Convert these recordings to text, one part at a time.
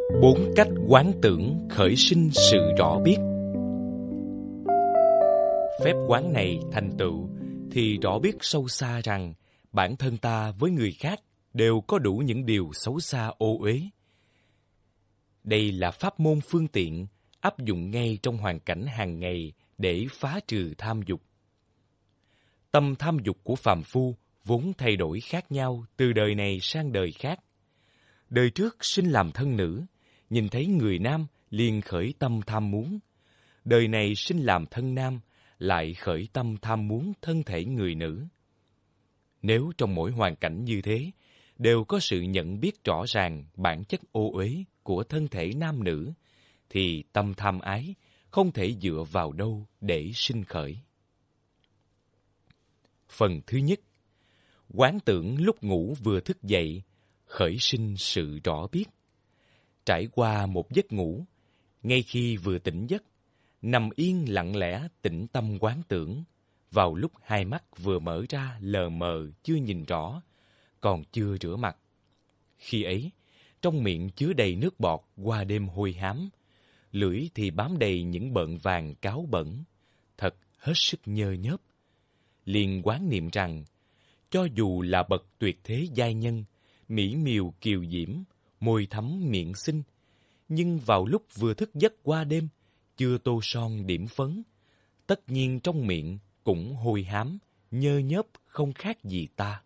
4 cách quán tưởng khởi sinh sự rõ biết. Phép quán này thành tựu thì rõ biết sâu xa rằng bản thân ta với người khác đều có đủ những điều xấu xa ô uế. Đây là pháp môn phương tiện áp dụng ngay trong hoàn cảnh hàng ngày để phá trừ tham dục. Tâm tham dục của phàm phu vốn thay đổi khác nhau từ đời này sang đời khác. Đời trước sinh làm thân nữ, nhìn thấy người nam liền khởi tâm tham muốn. Đời này sinh làm thân nam, lại khởi tâm tham muốn thân thể người nữ. Nếu trong mỗi hoàn cảnh như thế, đều có sự nhận biết rõ ràng bản chất ô uế của thân thể nam nữ, thì tâm tham ái không thể dựa vào đâu để sinh khởi. Phần thứ nhất, quán tưởng lúc ngủ vừa thức dậy, khởi sinh sự rõ biết. Trải qua một giấc ngủ, ngay khi vừa tỉnh giấc, nằm yên lặng lẽ tĩnh tâm quán tưởng, vào lúc hai mắt vừa mở ra lờ mờ chưa nhìn rõ, còn chưa rửa mặt. Khi ấy, trong miệng chứa đầy nước bọt qua đêm hôi hám, lưỡi thì bám đầy những bợn vàng cáo bẩn, thật hết sức nhơ nhớp. Liền quán niệm rằng, cho dù là bậc tuyệt thế giai nhân, mỹ miều kiều diễm, môi thắm miệng xinh, nhưng vào lúc vừa thức giấc qua đêm, chưa tô son điểm phấn, tất nhiên trong miệng cũng hôi hám, nhơ nhớp không khác gì ta.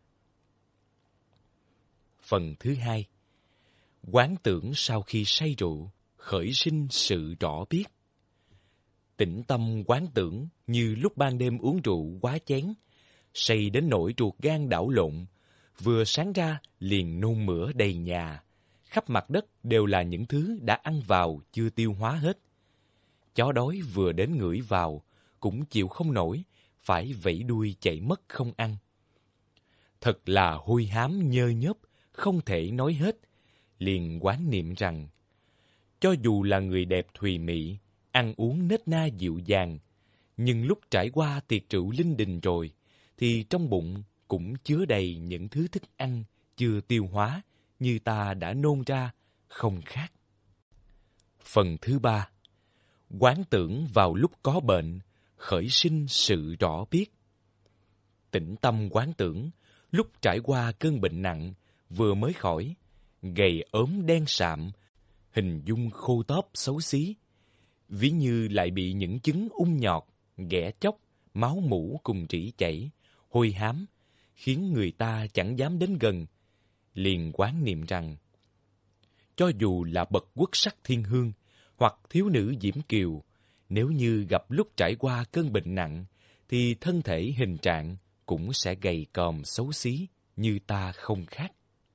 Phần thứ hai, quán tưởng sau khi say rượu, khởi sinh sự rõ biết. Tĩnh tâm quán tưởng như lúc ban đêm uống rượu quá chén, say đến nỗi ruột gan đảo lộn, vừa sáng ra liền nôn mửa đầy nhà, khắp mặt đất đều là những thứ đã ăn vào chưa tiêu hóa hết. Chó đói vừa đến ngửi vào, cũng chịu không nổi, phải vẫy đuôi chạy mất không ăn. Thật là hôi hám nhơ nhớp, không thể nói hết, liền quán niệm rằng, cho dù là người đẹp thùy mị, ăn uống nết na dịu dàng, nhưng lúc trải qua tiệc rượu linh đình rồi, thì trong bụng cũng chứa đầy những thứ thức ăn chưa tiêu hóa như ta đã nôn ra, không khác. Phần thứ ba, quán tưởng vào lúc có bệnh, khởi sinh sự rõ biết. Tĩnh tâm quán tưởng, lúc trải qua cơn bệnh nặng, vừa mới khỏi, gầy ốm đen sạm, hình dung khô tóp xấu xí, ví như lại bị những chứng ung nhọt, ghẻ chóc, máu mủ cùng rỉ chảy, hôi hám, khiến người ta chẳng dám đến gần. Liền quán niệm rằng, cho dù là bậc quốc sắc thiên hương, hoặc thiếu nữ diễm kiều, nếu như gặp lúc trải qua cơn bệnh nặng, thì thân thể hình trạng cũng sẽ gầy còm xấu xí như ta không khác.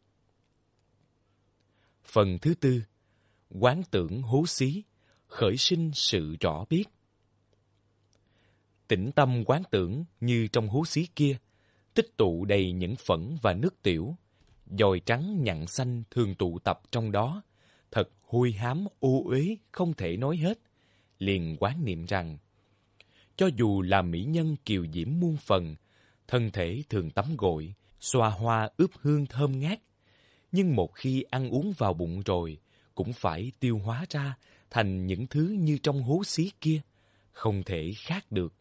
Phần thứ tư, quán tưởng hố xí, khởi sinh sự rõ biết. Tĩnh tâm quán tưởng như trong hố xí kia, tích tụ đầy những phẫn và nước tiểu, dòi trắng nhặn xanh thường tụ tập trong đó, thật hôi hám ô uế không thể nói hết. Liền quán niệm rằng, cho dù là mỹ nhân kiều diễm muôn phần, thân thể thường tắm gội, xoa hoa ướp hương thơm ngát, nhưng một khi ăn uống vào bụng rồi, cũng phải tiêu hóa ra thành những thứ như trong hố xí kia, không thể khác được.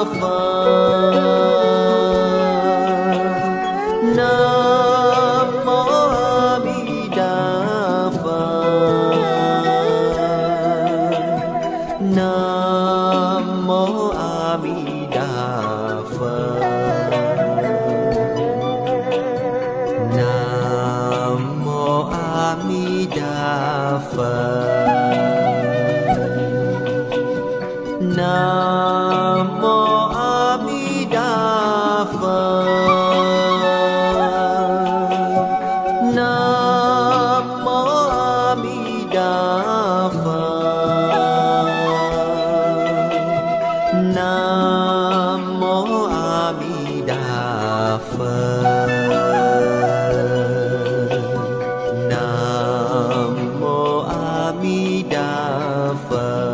Phật. Nam mô A Di Đà Phật. Nam mô A Di Đà Phật. Nam mô A Di Đà Phật. Nam mô A Di Đà Phật. Nam mô A Di Đà Phật. Nam mô A Di Đà Phật. Nam mô A Di Đà Phật.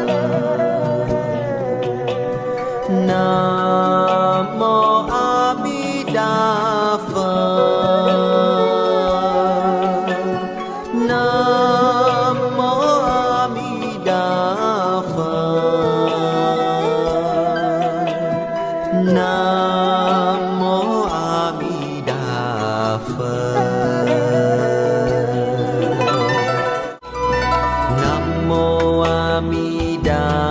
Nam mô A Di Đà Phật. Nam mô A Di Đà Phật. Nam mô A Di Đà Phật. Nam mô A Di Đà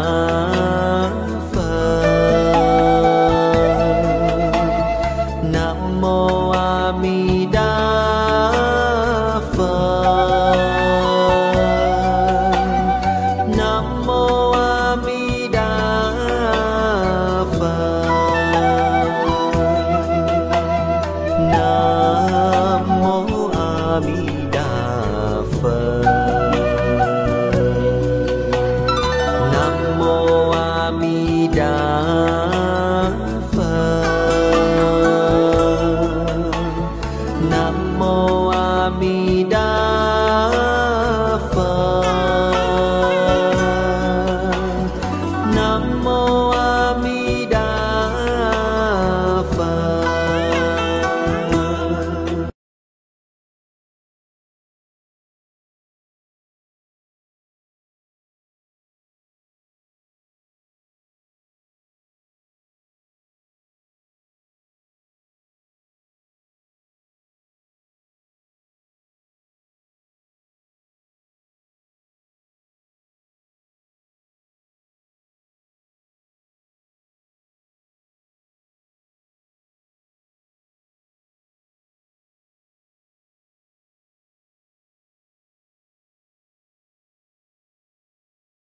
Nam mô A Di Đà